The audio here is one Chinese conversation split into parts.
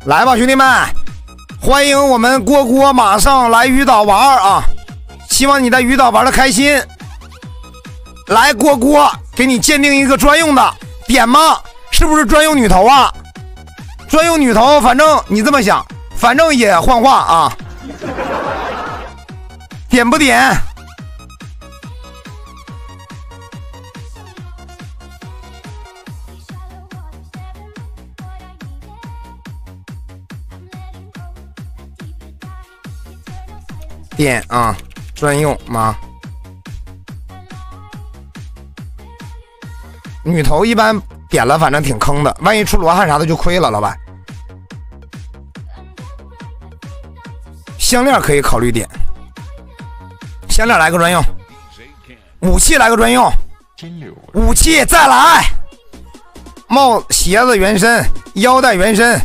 来吧，兄弟们，欢迎我们郭郭马上来鱼岛玩啊！希望你在鱼岛玩的开心。来，郭郭给你鉴定一个专用的，点吗？是不是专用女头啊？专用女头，反正你这么想，反正也幻化啊。点不点？点啊，专用吗？女头一般点了，反正挺坑的，万一出罗汉啥的就亏了，老板。项链可以考虑点，项链来个专用，武器来个专用，武器再来，帽鞋子原身，腰带原身。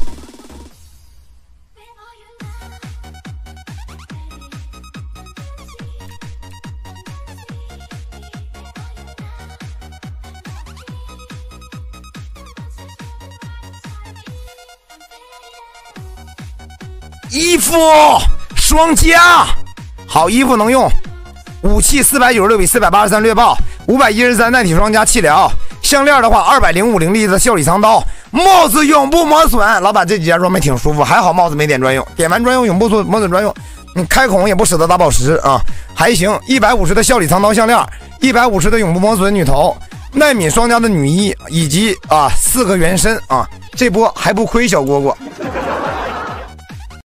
衣服双加，好衣服能用。武器496比483略爆，513耐体双加气疗。项链的话205灵力的效里藏刀。帽子永不磨损，老板这几件装备挺舒服，还好帽子没点专用，点完专用永不磨损专用。你开孔也不舍得打宝石啊，还行。150的效里藏刀项链，150的永不磨损女头，耐敏双加的女衣，以及4个原身啊，这波还不亏小蝈蝈。